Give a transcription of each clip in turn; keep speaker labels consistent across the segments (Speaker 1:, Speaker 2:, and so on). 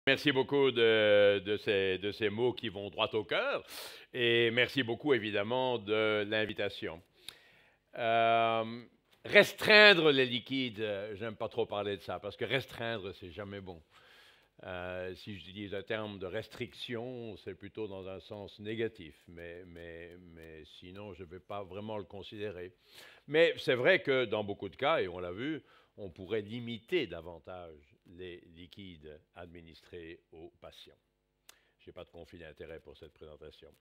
Speaker 1: Merci beaucoup de ces mots qui vont droit au cœur et merci beaucoup évidemment de l'invitation. Euh, Restreindre les liquides, j'aime pas trop parler de ça parce que restreindre, c'est jamais bon. Si j'utilise le terme de restriction, c'est plutôt dans un sens négatif, mais sinon, je ne vais pas vraiment le considérer. Mais c'est vrai que dans beaucoup de cas, et on l'a vu, on pourrait limiter davantage les liquides administrés aux patients. Je n'ai pas de conflit d'intérêt pour cette présentation.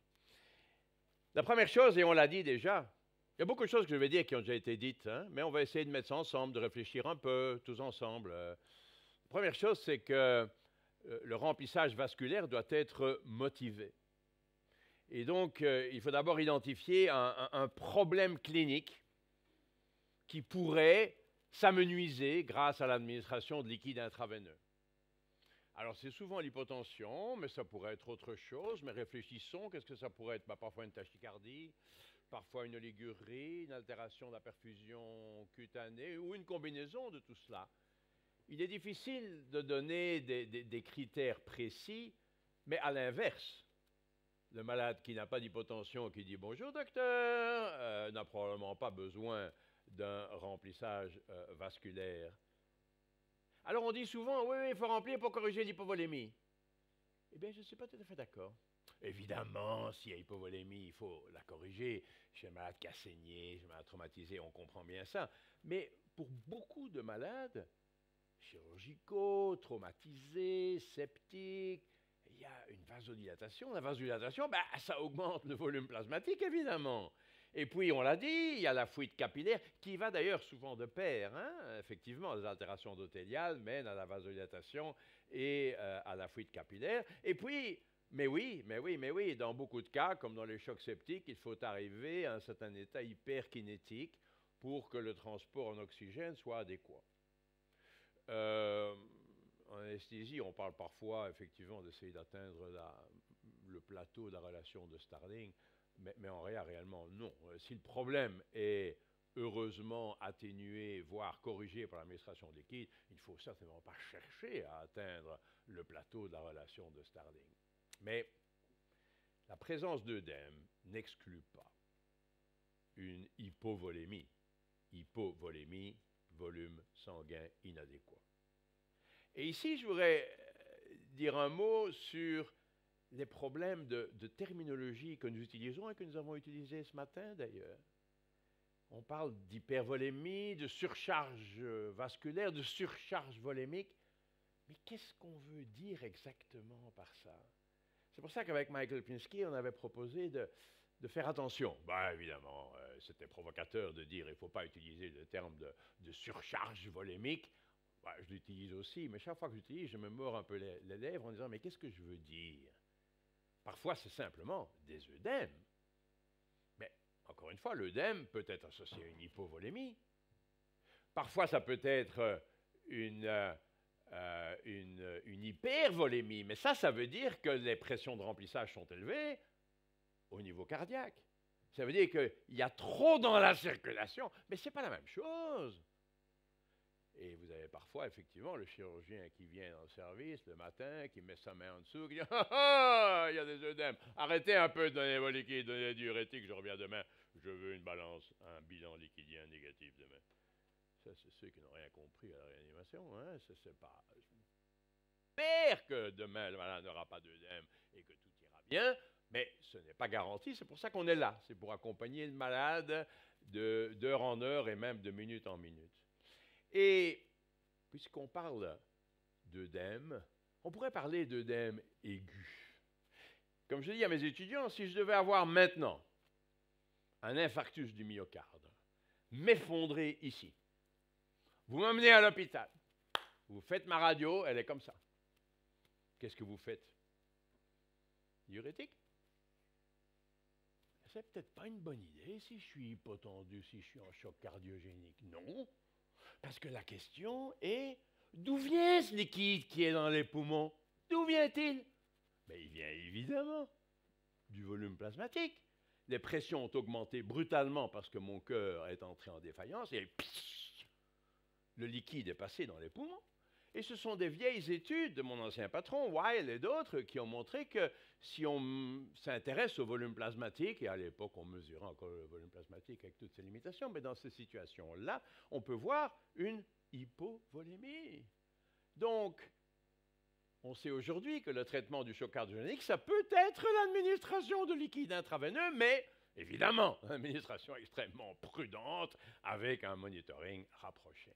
Speaker 1: La première chose, et on l'a dit déjà, il y a beaucoup de choses que je vais dire qui ont déjà été dites, hein, mais on va essayer de mettre ça ensemble, de réfléchir un peu, tous ensemble. La première chose, c'est que le remplissage vasculaire doit être motivé. Et donc, il faut d'abord identifier un problème clinique qui pourrait s'amenuiser grâce à l'administration de liquide intraveineux. Alors, c'est souvent l'hypotension, mais ça pourrait être autre chose. Mais réfléchissons, qu'est-ce que ça pourrait être? Parfois une tachycardie, parfois une oligurie, une altération de la perfusion cutanée ou une combinaison de tout cela. Il est difficile de donner des critères précis, mais à l'inverse, le malade qui n'a pas d'hypotension, qui dit bonjour docteur, n'a probablement pas besoin d'un remplissage vasculaire. Alors on dit souvent, oui, il faut remplir pour corriger l'hypovolémie. Eh bien, je ne suis pas tout à fait d'accord. Évidemment, s'il y a hypovolémie, il faut la corriger. Chez un malade qui a saigné, chez un malade traumatisé, on comprend bien ça. Mais pour beaucoup de malades, chirurgicaux, traumatisés, septiques, il y a une vasodilatation. La vasodilatation, ben, ça augmente le volume plasmatique, évidemment. Et puis, on l'a dit, il y a la fuite capillaire, qui va d'ailleurs souvent de pair. Hein? Effectivement, les altérations endothéliales mènent à la vasodilatation et à la fuite capillaire. Et puis, mais oui, dans beaucoup de cas, comme dans les chocs septiques, il faut arriver à un certain état hyperkinétique pour que le transport en oxygène soit adéquat. En anesthésie, on parle parfois effectivement d'essayer d'atteindre le plateau de la relation de Starling, mais en réellement non. Si le problème est heureusement atténué, voire corrigé par l'administration de liquide, il ne faut certainement pas chercher à atteindre le plateau de la relation de Starling. Mais la présence d'œdème n'exclut pas une hypovolémie. Hypovolémie, volume sanguin inadéquat. Et ici, je voudrais dire un mot sur les problèmes de terminologie que nous utilisons et que nous avons utilisés ce matin d'ailleurs. On parle d'hypervolémie, de surcharge vasculaire, de surcharge volémique. Mais qu'est-ce qu'on veut dire exactement par ça? C'est pour ça qu'avec Michael Pinsky, on avait proposé de faire attention. Ben, évidemment, c'était provocateur de dire qu'il ne faut pas utiliser le terme de surcharge volémique. Ben, je l'utilise aussi, mais chaque fois que j'utilise, je me mords un peu les lèvres en disant mais qu'est-ce que je veux dire? Parfois, c'est simplement des œdèmes. Mais encore une fois, l'œdème peut être associé à une hypovolémie. Parfois, ça peut être une hypervolémie. Mais ça veut dire que les pressions de remplissage sont élevées au niveau cardiaque. Ça veut dire qu'il y a trop dans la circulation, mais ce n'est pas la même chose. Et vous avez parfois, effectivement, le chirurgien qui vient dans le service le matin, qui met sa main en dessous, qui dit « Ah ah, il y a des œdèmes. Arrêtez un peu de donner vos liquides, donnez des diurétiques, je reviens demain. Je veux une balance, un bilan liquidien négatif demain. » Ça, c'est ceux qui n'ont rien compris à la réanimation. Hein? C'est pas... J'espère que demain, le malade n'aura pas d'œdème et que tout ira bien, mais ce n'est pas garanti. C'est pour ça qu'on est là. C'est pour accompagner le malade d'heure en heure et même de minute en minute. Et puisqu'on parle d'œdème, on pourrait parler d'œdème aigu. Comme je dis à mes étudiants, si je devais avoir maintenant un infarctus du myocarde, m'effondrer ici, vous m'emmenez à l'hôpital, vous faites ma radio, elle est comme ça. Qu'est-ce que vous faites? Diurétique? C'est peut-être pas une bonne idée si je suis hypotendu, si je suis en choc cardiogénique. Non, parce que la question est, d'où vient ce liquide qui est dans les poumons? D'où vient-il? Ben, il vient évidemment du volume plasmatique. Les pressions ont augmenté brutalement parce que mon cœur est entré en défaillance et le liquide est passé dans les poumons. Et ce sont des vieilles études de mon ancien patron, Weil et d'autres, qui ont montré que si on s'intéresse au volume plasmatique, et à l'époque on mesurait encore le volume plasmatique avec toutes ses limitations, mais dans ces situations-là, on peut voir une hypovolémie. Donc, on sait aujourd'hui que le traitement du choc cardiogénique, ça peut être l'administration de liquide intraveineux, mais évidemment, l'administration extrêmement prudente avec un monitoring rapproché.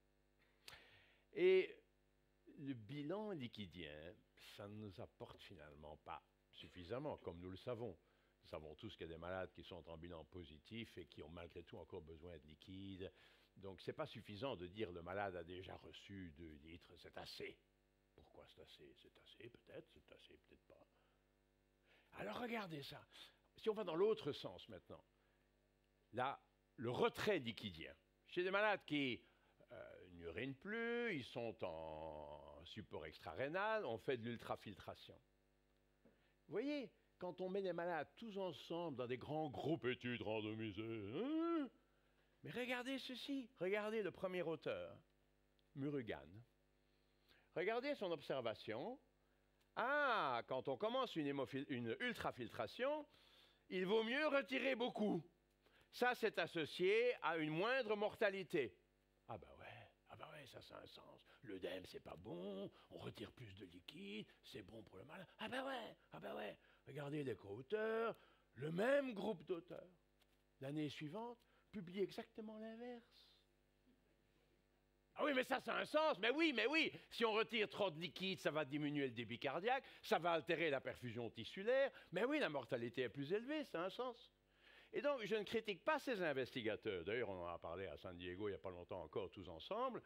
Speaker 1: Et le bilan liquidien, ça ne nous apporte finalement pas suffisamment, comme nous le savons. Nous savons tous qu'il y a des malades qui sont en bilan positif et qui ont malgré tout encore besoin de liquide. Donc, ce n'est pas suffisant de dire le malade a déjà reçu 2 litres, c'est assez. Pourquoi c'est assez? C'est assez peut-être, c'est assez peut-être pas. Alors, regardez ça. Si on va dans l'autre sens maintenant, là, le retrait liquidien. Chez des malades qui n'urinent plus, ils sont en support extra-rénal, on fait de l'ultrafiltration. Vous voyez, quand on met les malades tous ensemble dans des grands groupes études randomisées, mais regardez ceci, regardez le premier auteur, Murugan. Regardez son observation. Ah, quand on commence une ultrafiltration, il vaut mieux retirer beaucoup. Ça, c'est associé à une moindre mortalité. Ah ben ouais, ça a un sens. L'œdème, c'est pas bon, on retire plus de liquide, c'est bon pour le malade. Ah ben ouais. Regardez les co-auteurs, le même groupe d'auteurs. L'année suivante, publie exactement l'inverse. Ah oui, mais ça a un sens. Mais oui. Si on retire trop de liquide, ça va diminuer le débit cardiaque, ça va altérer la perfusion tissulaire. Mais oui, la mortalité est plus élevée, ça a un sens. Et donc, je ne critique pas ces investigateurs. D'ailleurs, on en a parlé à San Diego il n'y a pas longtemps encore, tous ensemble.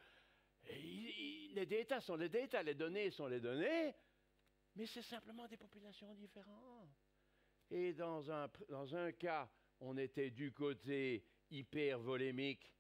Speaker 1: Et les datas sont les datas, les données sont les données, mais c'est simplement des populations différentes. Et dans un cas, on était du côté hypervolémique,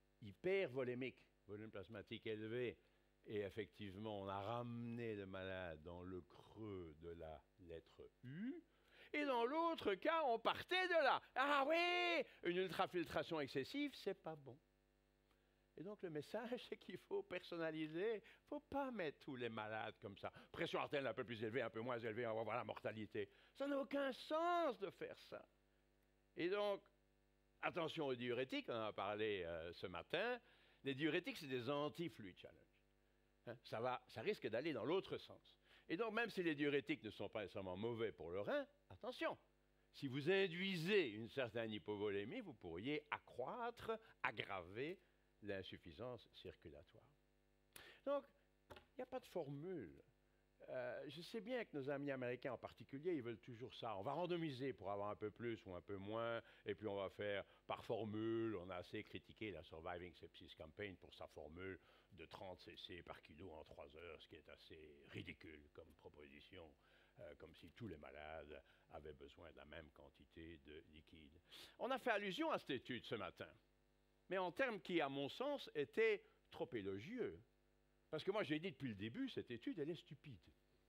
Speaker 1: volume plasmatique élevé, et effectivement, on a ramené le malade dans le creux de la lettre U. Et dans l'autre cas, on partait de là. Ah oui, une ultrafiltration excessive, c'est pas bon. Et donc, le message, c'est qu'il faut personnaliser. Il ne faut pas mettre tous les malades comme ça. Pression artérielle un peu plus élevée, un peu moins élevée, on va voir la mortalité. Ça n'a aucun sens de faire ça. Et donc, attention aux diurétiques, on en a parlé ce matin. Les diurétiques, c'est des anti-fluid challenge. Hein? Ça risque d'aller dans l'autre sens. Et donc, même si les diurétiques ne sont pas nécessairement mauvais pour le rein, attention, si vous induisez une certaine hypovolémie, vous pourriez accroître, aggraver l'insuffisance circulatoire. Donc, il n'y a pas de formule. Je sais bien que nos amis américains en particulier, ils veulent toujours ça. On va randomiser pour avoir un peu plus ou un peu moins, et puis on va faire par formule. On a assez critiqué la Surviving Sepsis Campaign pour sa formule de 30 cc par kilo en 3 heures, ce qui est assez ridicule comme proposition, comme si tous les malades avaient besoin de la même quantité de liquide. On a fait allusion à cette étude ce matin, mais en termes qui, à mon sens, étaient trop élogieux. Parce que moi, j'ai dit depuis le début, cette étude, elle est stupide.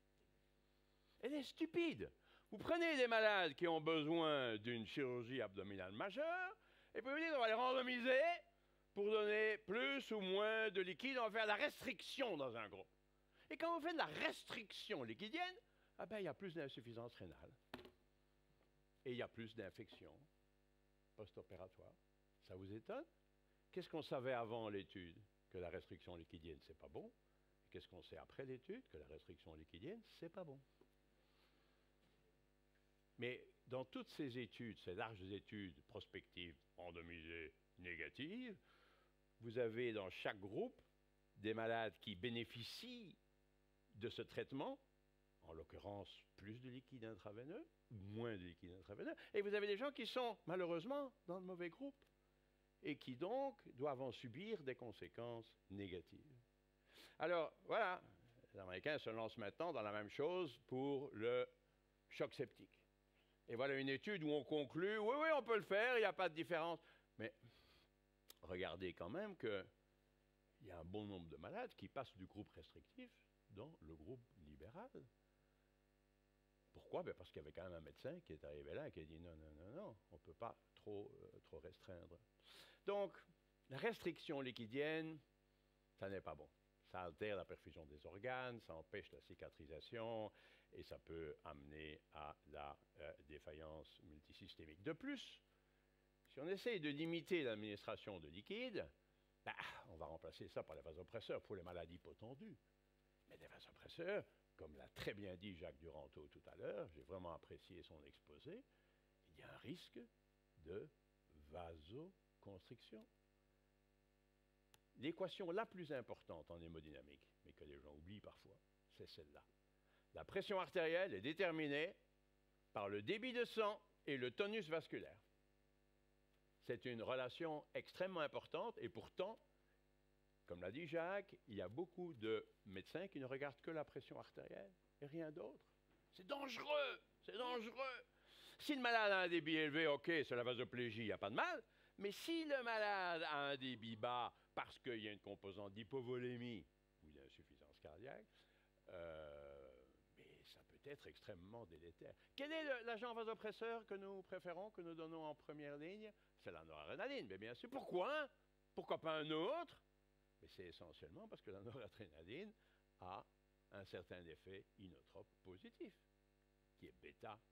Speaker 1: Elle est stupide. Vous prenez des malades qui ont besoin d'une chirurgie abdominale majeure, et puis vous dites, on va les randomiser pour donner plus ou moins de liquide. On va faire la restriction dans un groupe. Et quand vous faites la restriction liquidienne, ah ben, il y a plus d'insuffisance rénale. Et il y a plus d'infections post-opératoires. Ça vous étonne? Qu'est-ce qu'on savait avant l'étude? Que la restriction liquidienne, c'est pas bon. Et qu'est-ce qu'on sait après l'étude? Que la restriction liquidienne, c'est pas bon. Mais dans toutes ces études, ces larges études prospectives, randomisées, négatives, vous avez dans chaque groupe des malades qui bénéficient de ce traitement, en l'occurrence plus de liquide intraveineux, ou moins de liquide intraveineux, et vous avez des gens qui sont malheureusement dans le mauvais groupe, et qui donc doivent en subir des conséquences négatives. Alors, voilà, les Américains se lancent maintenant dans la même chose pour le choc septique. Et voilà une étude où on conclut, oui, on peut le faire, il n'y a pas de différence. Mais regardez quand même qu'il y a un bon nombre de malades qui passent du groupe restrictif dans le groupe libéral. Pourquoi? Parce qu'il y avait quand même un médecin qui est arrivé là et qui a dit non, on ne peut pas trop restreindre. Donc, la restriction liquidienne, ça n'est pas bon. Ça altère la perfusion des organes, ça empêche la cicatrisation et ça peut amener à la défaillance multisystémique. De plus, si on essaye de limiter l'administration de liquide, ben, on va remplacer ça par les vasopresseurs pour les maladies hypotendues. Mais des vasopresseurs, comme l'a très bien dit Jacques Duranteau tout à l'heure, j'ai vraiment apprécié son exposé, il y a un risque de vasoconstriction. L'équation la plus importante en hémodynamique, mais que les gens oublient parfois, c'est celle-là. La pression artérielle est déterminée par le débit de sang et le tonus vasculaire. C'est une relation extrêmement importante et pourtant, comme l'a dit Jacques, il y a beaucoup de médecins qui ne regardent que la pression artérielle et rien d'autre. C'est dangereux, c'est dangereux. Si le malade a un débit élevé, ok, c'est la vasoplégie, il n'y a pas de mal. Mais si le malade a un débit bas parce qu'il y a une composante d'hypovolémie ou d'insuffisance cardiaque, mais ça peut être extrêmement délétère. Quel est l'agent vasopresseur que nous préférons, que nous donnons en première ligne? C'est la noradrénaline, mais bien sûr. Pourquoi? Pourquoi pas un autre? Mais c'est essentiellement parce que la noradrénaline a un certain effet inotrope positif, qui est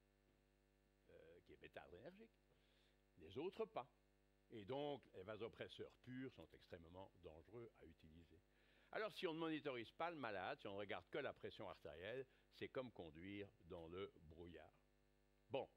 Speaker 1: bêta-adrénergique. Les autres pas. Et donc, les vasopresseurs purs sont extrêmement dangereux à utiliser. Alors, si on ne monitorise pas le malade, si on ne regarde que la pression artérielle, c'est comme conduire dans le brouillard. Bon,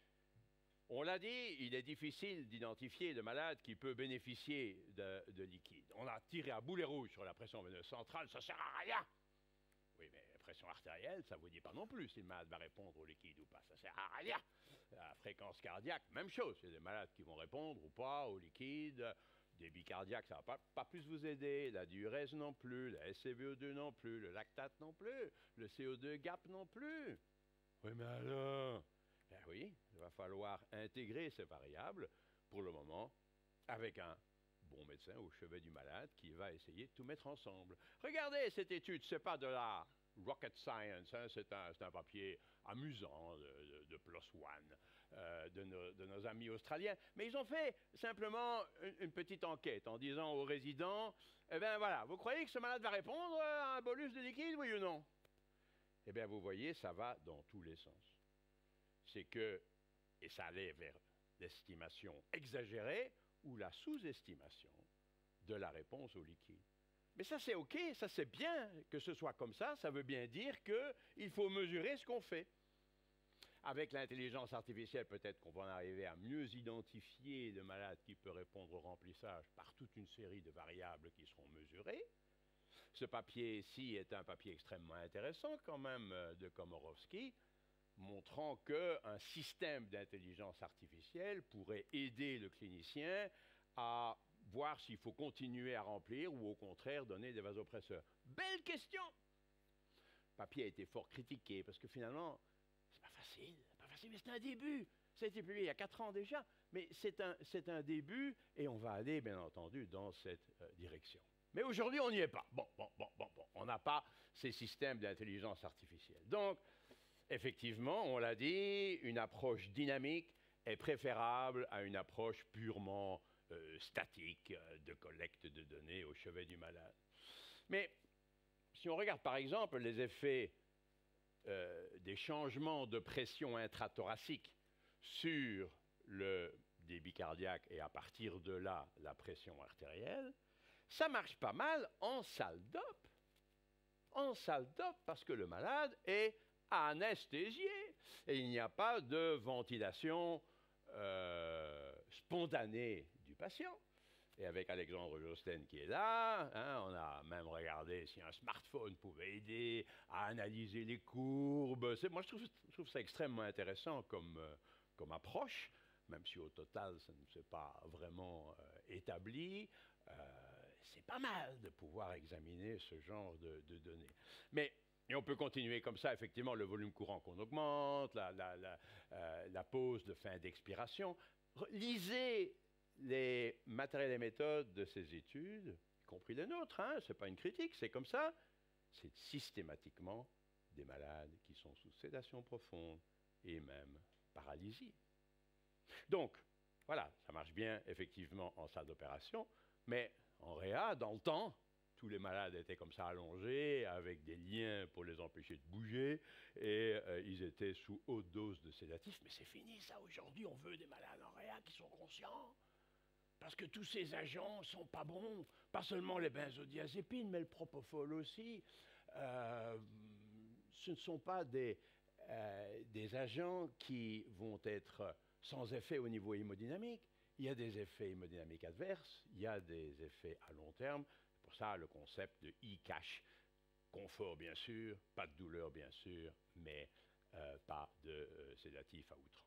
Speaker 1: on l'a dit, il est difficile d'identifier le malade qui peut bénéficier de liquide. On a tiré à boulet rouge sur la pression veineuse centrale, ça ne sert à rien. Oui, mais la pression artérielle, ça ne vous dit pas non plus si le malade va répondre au liquide ou pas. Ça ne sert à rien. La fréquence cardiaque, même chose. Il y a des malades qui vont répondre ou pas au liquide. Débit cardiaque, ça ne va pas plus vous aider. La diurèse non plus. La SCVO2 non plus. Le lactate non plus. Le CO2 gap non plus. Oui, mais alors? Ben oui, il va falloir intégrer ces variables pour le moment avec un bon médecin au chevet du malade qui va essayer de tout mettre ensemble. Regardez cette étude, ce n'est pas de la rocket science, hein, c'est un papier amusant de PLOS ONE, de nos amis australiens. Mais ils ont fait simplement une petite enquête en disant aux résidents, eh bien voilà, vous croyez que ce malade va répondre à un bolus de liquide, oui ou non? Eh bien vous voyez, ça va dans tous les sens. C'est que, et ça allait vers l'estimation exagérée, ou la sous-estimation de la réponse au liquide. Mais ça, c'est OK, ça, c'est bien que ce soit comme ça veut bien dire qu'il faut mesurer ce qu'on fait. Avec l'intelligence artificielle, peut-être qu'on va en arriver à mieux identifier le malade qui peut répondre au remplissage par toute une série de variables qui seront mesurées. Ce papier-ci est un papier extrêmement intéressant quand même de Komorowski, montrant qu'un système d'intelligence artificielle pourrait aider le clinicien à voir s'il faut continuer à remplir ou au contraire donner des vasopresseurs. Belle question! Le papier a été fort critiqué parce que finalement, c'est pas facile, mais c'est un début. Ça a été publié il y a 4 ans déjà, mais c'est un début et on va aller, bien entendu, dans cette direction. Mais aujourd'hui, on n'y est pas. Bon. On n'a pas ces systèmes d'intelligence artificielle. Donc, effectivement, on l'a dit, une approche dynamique est préférable à une approche purement statique de collecte de données au chevet du malade. Mais si on regarde par exemple les effets des changements de pression intrathoracique sur le débit cardiaque et à partir de là la pression artérielle, ça marche pas mal en salle d'op. En salle d'op parce que le malade est anesthésié et il n'y a pas de ventilation spontanée du patient. Et avec Alexandre Josten qui est là, hein, on a même regardé si un smartphone pouvait aider à analyser les courbes. Moi, je trouve ça extrêmement intéressant comme approche, même si au total, ça ne s'est pas vraiment établi. C'est pas mal de pouvoir examiner ce genre de données. Et on peut continuer comme ça, effectivement, le volume courant qu'on augmente, la pause de fin d'expiration. Lisez les matériels et méthodes de ces études, y compris les nôtres, hein, ce n'est pas une critique, c'est comme ça. C'est systématiquement des malades qui sont sous sédation profonde et même paralysie. Donc, voilà, ça marche bien effectivement en salle d'opération, mais en réa, dans le temps, tous les malades étaient comme ça allongés, avec des liens pour les empêcher de bouger, et ils étaient sous haute dose de sédatifs. Mais c'est fini ça, aujourd'hui on veut des malades en réa qui sont conscients. Parce que tous ces agents ne sont pas bons, pas seulement les benzodiazépines, mais le propofol aussi. Ce ne sont pas des agents qui vont être sans effet au niveau hémodynamique. Il y a des effets hémodynamiques adverses, il y a des effets à long terme. C'est pour ça le concept de e-cash. Confort bien sûr, pas de douleur bien sûr, mais pas de sédatif à outrance.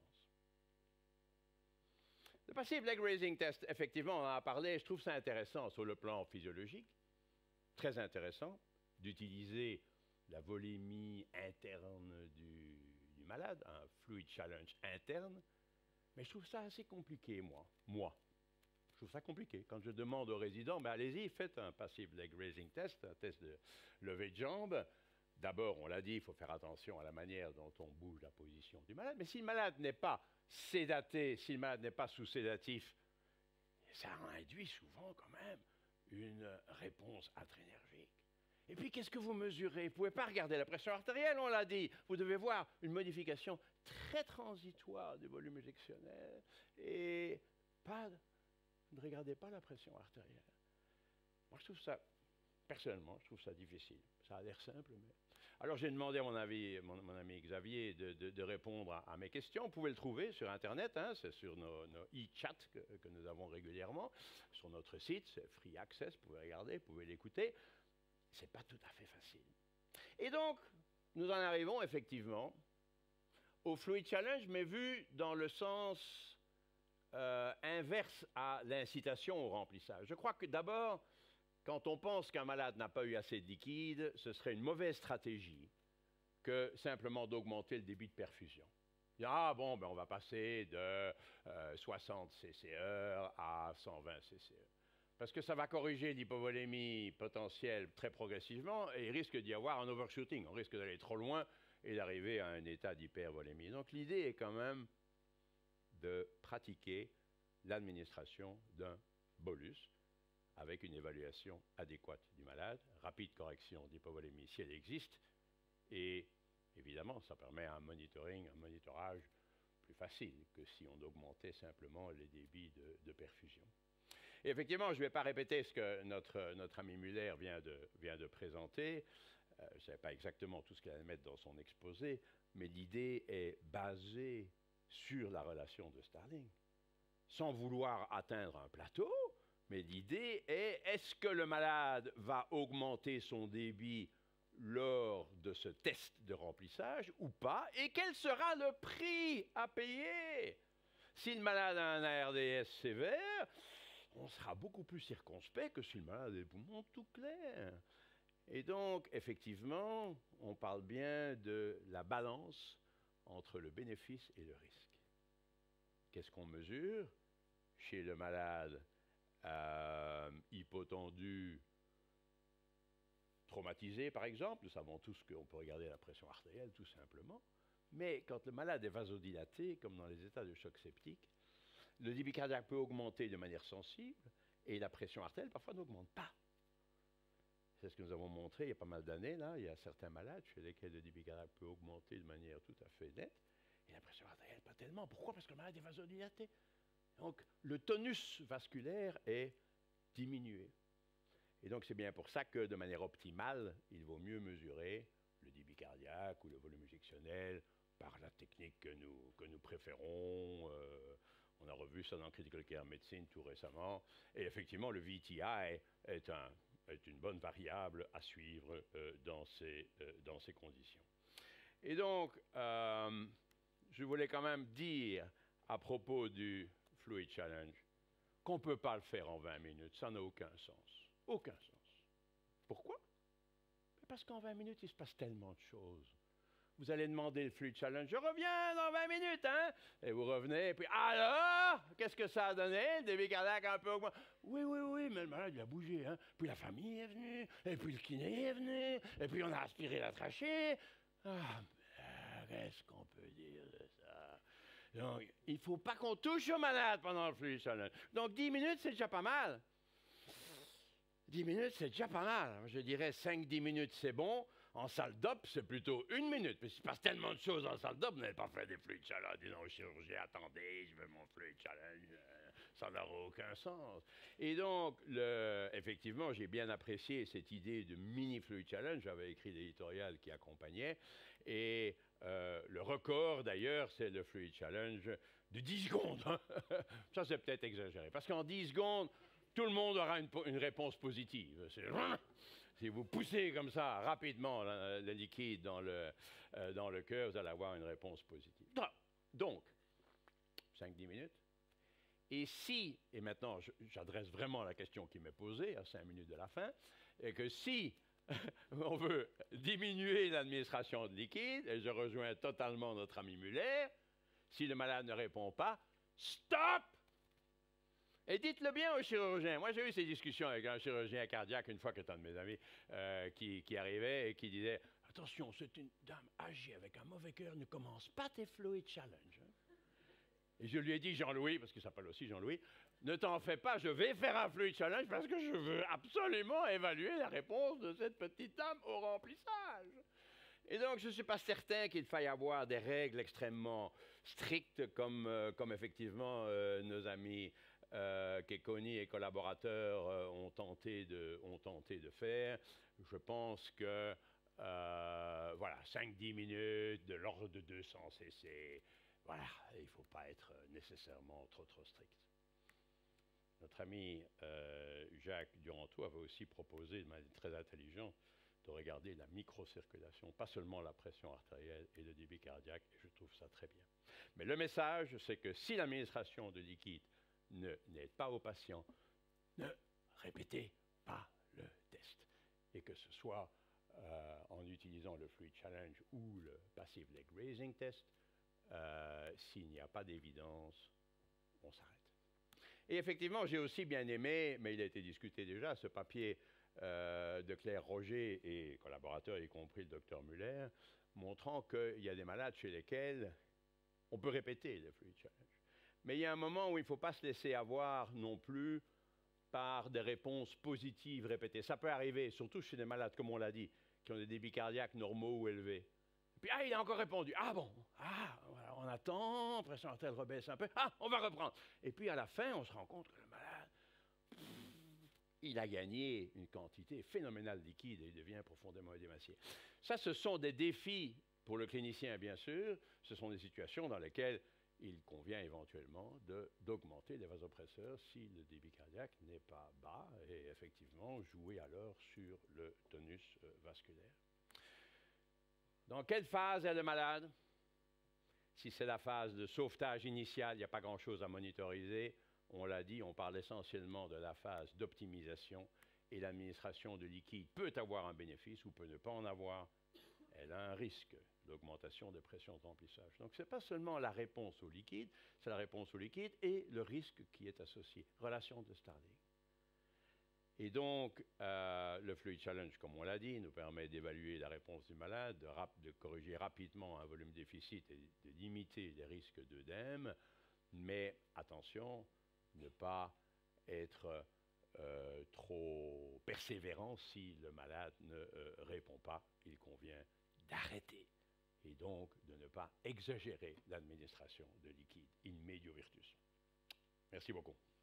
Speaker 1: Le Passive Leg Raising Test, effectivement, on en a parlé, je trouve ça intéressant sur le plan physiologique, très intéressant, d'utiliser la volémie interne du malade, un fluid challenge interne, mais je trouve ça assez compliqué, moi. Je trouve ça compliqué. Quand je demande aux résidents, ben allez-y, faites un Passive Leg Raising Test, un test de levée de jambes. D'abord, on l'a dit, il faut faire attention à la manière dont on bouge la position du malade, mais si le malade n'est pas sédaté, si le malade n'est pas sous sédatif, ça induit souvent quand même une réponse adrénergique. Et puis, qu'est-ce que vous mesurez? Vous ne pouvez pas regarder la pression artérielle, on l'a dit. Vous devez voir une modification très transitoire du volume éjectionnel et ne regardez pas la pression artérielle. Moi, je trouve ça, personnellement, je trouve ça difficile. Ça a l'air simple, mais... Alors, j'ai demandé à mon ami Xavier de répondre à mes questions. Vous pouvez le trouver sur Internet, hein, c'est sur nos e-chats que nous avons régulièrement. Sur notre site, c'est Free Access, vous pouvez regarder, vous pouvez l'écouter. Ce n'est pas tout à fait facile. Et donc, nous en arrivons effectivement au Fluid Challenge, mais vu dans le sens inverse à l'incitation au remplissage. Je crois que d'abord, quand on pense qu'un malade n'a pas eu assez de liquide, ce serait une mauvaise stratégie que simplement d'augmenter le débit de perfusion. Ah bon, ben on va passer de 60 cCE à 120 cCE. Parce que ça va corriger l'hypovolémie potentielle très progressivement et il risque d'y avoir un overshooting. On risque d'aller trop loin et d'arriver à un état d'hypervolémie. Donc l'idée est quand même de pratiquer l'administration d'un bolus avec une évaluation adéquate du malade, rapide correction d'hypovolémie si elle existe, et évidemment, ça permet un monitoring, un monitorage plus facile que si on augmentait simplement les débits de perfusion. Et effectivement, je ne vais pas répéter ce que notre ami Muller vient de présenter. Je ne savais pas exactement tout ce qu'il allait mettre dans son exposé, mais l'idée est basée sur la relation de Starling. Sans vouloir atteindre un plateau, mais l'idée est, est-ce que le malade va augmenter son débit lors de ce test de remplissage ou pas? Et quel sera le prix à payer? Si le malade a un ARDS sévère, on sera beaucoup plus circonspect que si le malade a des poumons tout clairs. Et donc, effectivement, on parle bien de la balance entre le bénéfice et le risque. Qu'est-ce qu'on mesure chez le malade hypotendu, traumatisé par exemple? Nous savons tous qu'on peut regarder la pression artérielle tout simplement. Mais quand le malade est vasodilaté, comme dans les états de choc septique, le débit cardiaque peut augmenter de manière sensible et la pression artérielle parfois n'augmente pas. C'est ce que nous avons montré il y a pas mal d'années. Là, il y a certains malades chez lesquels le débit cardiaque peut augmenter de manière tout à fait nette et la pression artérielle pas tellement. Pourquoi? Parce que le malade est vasodilaté. Donc, le tonus vasculaire est diminué. Et donc, c'est bien pour ça que, de manière optimale, il vaut mieux mesurer le débit cardiaque ou le volume éjectionnel par la technique que nous préférons. On a revu ça dans Critical Care Medicine tout récemment. Et effectivement, le VTI est une bonne variable à suivre dans ces conditions. Et donc, je voulais quand même dire à propos du Fluid Challenge qu'on ne peut pas le faire en 20 minutes. Ça n'a aucun sens. Aucun sens. Pourquoi? Parce qu'en 20 minutes, il se passe tellement de choses. Vous allez demander le Fluid Challenge, je reviens dans 20 minutes, hein? Et vous revenez, et puis, alors, qu'est-ce que ça a donné? Le débit cardiaque un peu augmenté. Oui, mais le malade, il a bougé, hein? Puis la famille est venue, et puis le kiné est venu, et puis on a aspiré la trachée. Ah, qu'est-ce qu'on peut dire de ça? Donc, il ne faut pas qu'on touche au malade pendant le Fluid Challenge. Donc, 10 minutes, c'est déjà pas mal. 10 minutes, c'est déjà pas mal. Je dirais 5-10 minutes, c'est bon. En salle d'op, c'est plutôt 1 minute. Parce qu'il se passe tellement de choses en salle d'op, vous n'allez pas faire des fluid challenge. Disons au chirurgien, attendez, je veux mon fluid challenge. Ça n'aura aucun sens. Et donc, effectivement, j'ai bien apprécié cette idée de mini fluid challenge. J'avais écrit l'éditorial qui accompagnait. Et le record, d'ailleurs, c'est le fluid challenge de 10 secondes. Ça, c'est peut-être exagéré. Parce qu'en 10 secondes, tout le monde aura une réponse positive. Si vous poussez comme ça rapidement le liquide dans le cœur, vous allez avoir une réponse positive. Donc, 5-10 minutes. Et si, et maintenant j'adresse vraiment la question qui m'est posée à 5 minutes de la fin, et que si on veut diminuer l'administration de liquide, et je rejoins totalement notre ami Muller, si le malade ne répond pas, stop! Et dites-le bien au chirurgien. Moi, j'ai eu ces discussions avec un chirurgien cardiaque une fois que un de mes amis qui arrivait et qui disait « Attention, c'est une dame âgée avec un mauvais cœur, ne commence pas tes fluid challenge. Hein. » Et je lui ai dit « Jean-Louis, parce qu'il s'appelle aussi Jean-Louis, ne t'en fais pas, je vais faire un fluid challenge parce que je veux absolument évaluer la réponse de cette petite dame au remplissage. » Et donc, je ne suis pas certain qu'il faille avoir des règles extrêmement strictes comme effectivement nos amis Kecconi et collaborateurs ont tenté de faire. Je pense que, voilà, 5-10 minutes, de l'ordre de 200 cc, voilà, il ne faut pas être nécessairement trop strict. Notre ami Jacques Duranteau avait aussi proposé, de manière très intelligente, de regarder la microcirculation, pas seulement la pression artérielle et le débit cardiaque, et je trouve ça très bien. Mais le message, c'est que si l'administration de liquide n'aide pas au patient, ne répétez pas le test. Et que ce soit en utilisant le fluid challenge ou le passive leg raising test, s'il n'y a pas d'évidence, on s'arrête. Et effectivement, j'ai aussi bien aimé, mais il a été discuté déjà, ce papier de Claire Roger et collaborateurs, y compris le docteur Muller, montrant qu'il y a des malades chez lesquels on peut répéter le fluid challenge. Mais il y a un moment où il ne faut pas se laisser avoir non plus par des réponses positives répétées. Ça peut arriver, surtout chez des malades, comme on l'a dit, qui ont des débits cardiaques normaux ou élevés. Et puis, il a encore répondu. Ah bon, voilà, on attend, pression artérielle rebaisse un peu. On va reprendre. Et puis, à la fin, on se rend compte que le malade, il a gagné une quantité phénoménale de liquide et il devient profondément édémacié. Ça, ce sont des défis pour le clinicien, bien sûr. Ce sont des situations dans lesquelles il convient éventuellement d'augmenter les vasopresseurs si le débit cardiaque n'est pas bas et effectivement jouer alors sur le tonus vasculaire. Dans quelle phase est le malade? Si c'est la phase de sauvetage initial, il n'y a pas grand-chose à monitoriser. On l'a dit, on parle essentiellement de la phase d'optimisation et l'administration de liquide peut avoir un bénéfice ou peut ne pas en avoir. Elle a un risque d'augmentation de pression de remplissage. Donc, ce n'est pas seulement la réponse au liquide, c'est la réponse au liquide et le risque qui est associé. Relation de Starling. Et donc, le Fluid Challenge, comme on l'a dit, nous permet d'évaluer la réponse du malade, de corriger rapidement un volume déficit et de limiter les risques d'œdème. Mais attention, ne pas être trop persévérant si le malade ne répond pas. Il convient d'arrêter et donc de ne pas exagérer l'administration de liquide in medio virtus. Merci beaucoup.